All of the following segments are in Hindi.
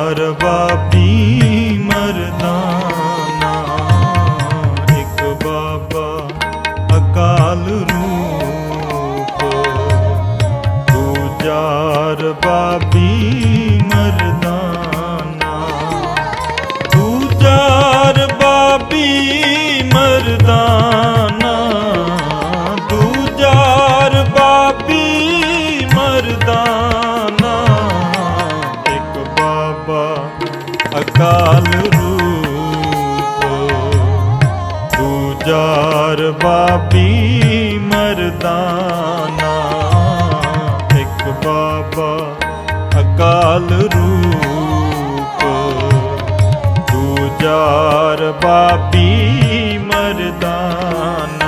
बाबी मर्दाना, एक बाबा अकाल रूप, दूजा बाबी मर्दाना, दूजा बाबी मर्दाना, दूजा बाबी मर्दाना, एक बाबा अकाल रूप, दूजार बाबी मर्दाना, एक बाबा अकाल रूप, दूजार बाबी मर्दाना।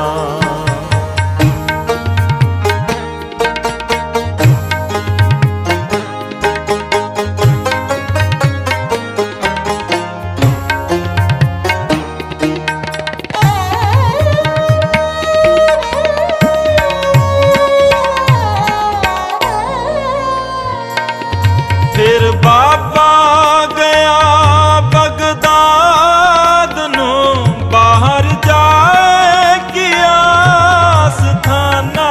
फिर बाबा गया बगदाद नो, बाहर जाए किया स्थाना,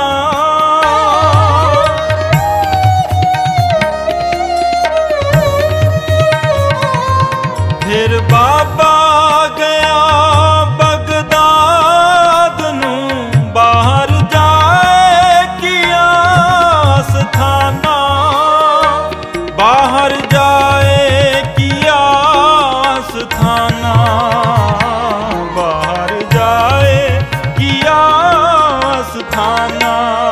फिर बाबा गया बगदाद नो, बाहर जाए किया स्थाना, बाहर जाए किया स्थाना, बाहर जाए किया स्थाना,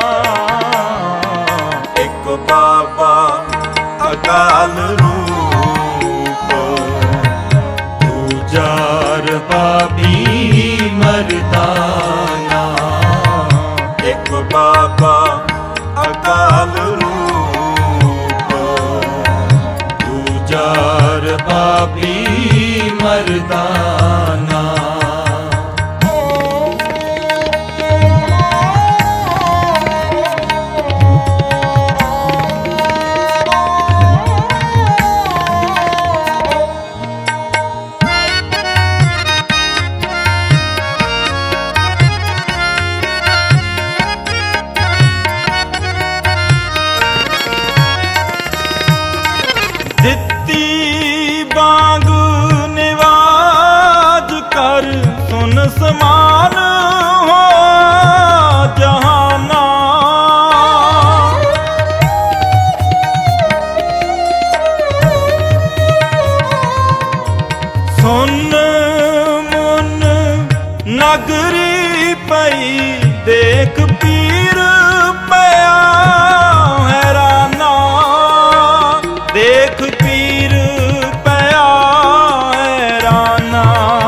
एक बाबा अकाल रूप, दूजार बाबी मर्दाना, एक बाबा अकाल रूप, दूजार बाबी मर्दाना। दित्ती बांग निवाज कर, सुन समान हो जहाना, सुन मुन नगरी पई, देख पीर पया हैराना, देख पीर पया हैराना,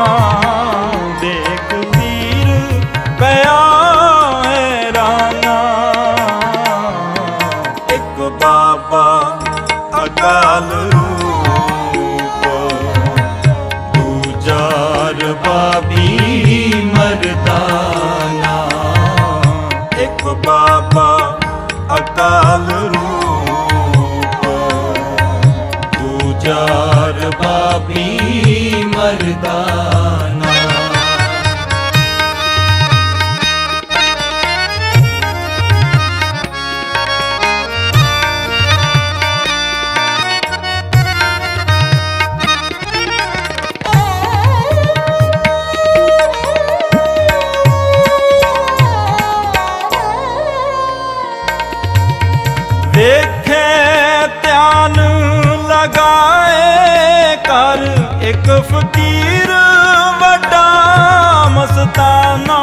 देख पीर पया हैराना, एक बाबा अकाल रूप, दूजार बाबी मर्दाना, एक बाबा अकाल रूप, दूजार बाबी मर्दाना। देखे ध्यान लगाए कर, एक फकीर वड्डा मस्ताना,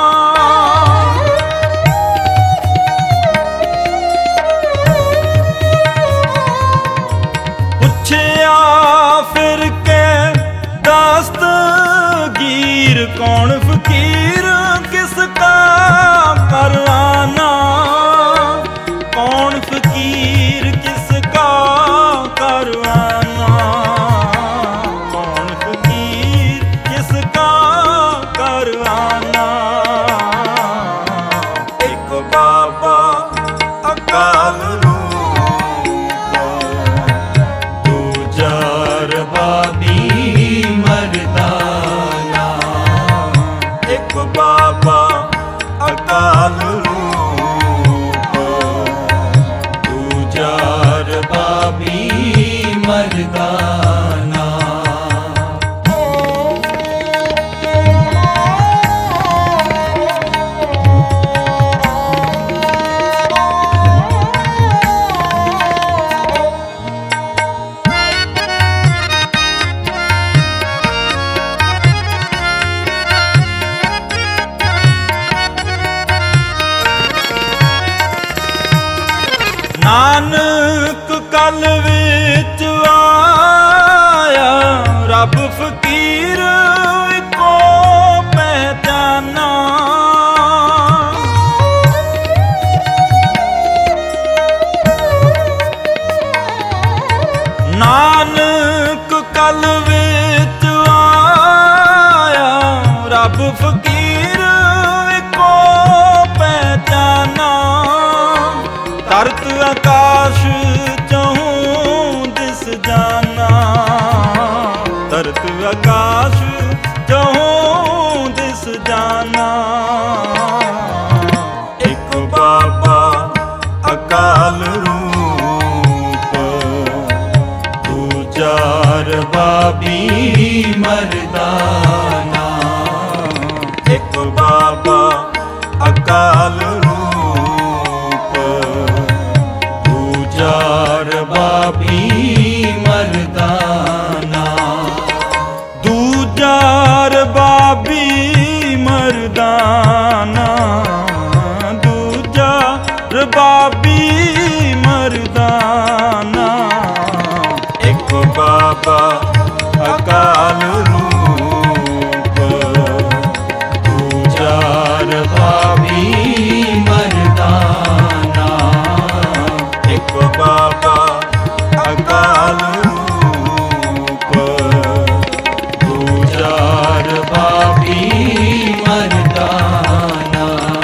पूछया फिर के दस्तगीर, कौन फकीर किसका करवाना, कौन फकीर किसका करवाना, कौन फकीर किसका करवाना, एक बाबा अकाल रूप, दूजा ਰਬਾਬੀ ਮਰਦਾਨਾ। ਇੱਕ ਬਾਬਾ ਅਕਾਲ ਰੂਪ, ਦੂਜਾ ਰਬਾਬੀ ਮਰਦਾਨਾ। ਨਾਨਕ ਕਲ ਵਿੱਚ ਆਇਆ, ਰੱਬ ਫਕੀਰ ਇੱਕੋ ਪਹਿਚਾਨਾ। ਨਾਨਕ ਕਲ ਵਿੱਚ ਆਇਆ, ਰੱਬ ਫਕੀਰ ਇੱਕੋ ਪਹਿਚਾਨਾ। ਧਰਤ ਆਕਾਸ਼ ਚਹੂੰ ਦਿਸ ਜਾਨਾ, ਧਰਤ ਆਕਾਸ਼ ਚਹੂੰ ਦਿਸ ਜਾਨਾ। ਇੱਕ ਬਾਬਾ ਅਕਾਲ ਰੂਪ, ਦੂਜਾ ਰਬਾਬੀ ਮਰਦਾਨਾ। ਇੱਕ ਬਾਬਾ ਅਕਾਲ ਰੂਪ, ਰਬਾਬੀ ਮਰਦਾਨਾ। ਦੂਜਾ ਰਬਾਬੀ ਮਰਦਾਨਾ, ਦੂਜਾ ਰਬਾਬੀ ਮਰਦਾਨਾ। ਇੱਕ ਬਾਬਾ ਅਕਾਲ ਰੂਪ, ਦੂਜਾ ਰਬਾਬੀ ਮਰਦਾਨਾ। ਇੱਕ ਬਾਬਾ ਅਕਾਲ ਰੂਪ, ਦੂਜਾ ਰਬਾਬੀ ਮਰਦਾਨਾ।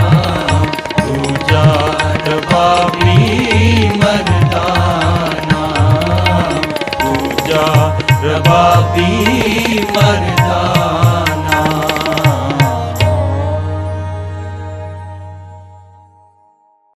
ਦੂਜਾ ਰਬਾਬੀ ਮਰਦਾਨਾ। ਦੂਜਾ ਰਬਾਬੀ ਮਰਦਾਨਾ।